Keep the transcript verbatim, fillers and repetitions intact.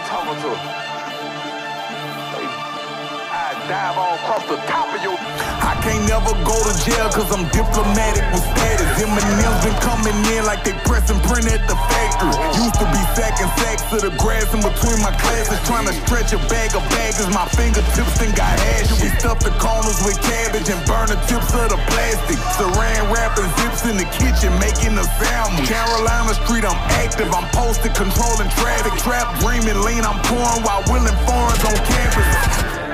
talking to? I dive all across the top of your... I can't never go to jail cause I'm diplomatic with status. M and M's been coming in like they press and print at the factory. Used to be sacking sacks to the grass in between my classes. Trying to stretch a bag of bags, my fingertips then got ashy. We stuff the corners with cabbage and burn the tips of the plastic. Saran wrapping zips in the kitchen, making a sandwich. Carolina Street, I'm active, I'm posted, controlling traffic. Trap dreaming, lean, I'm pouring while willing foreigns on campus.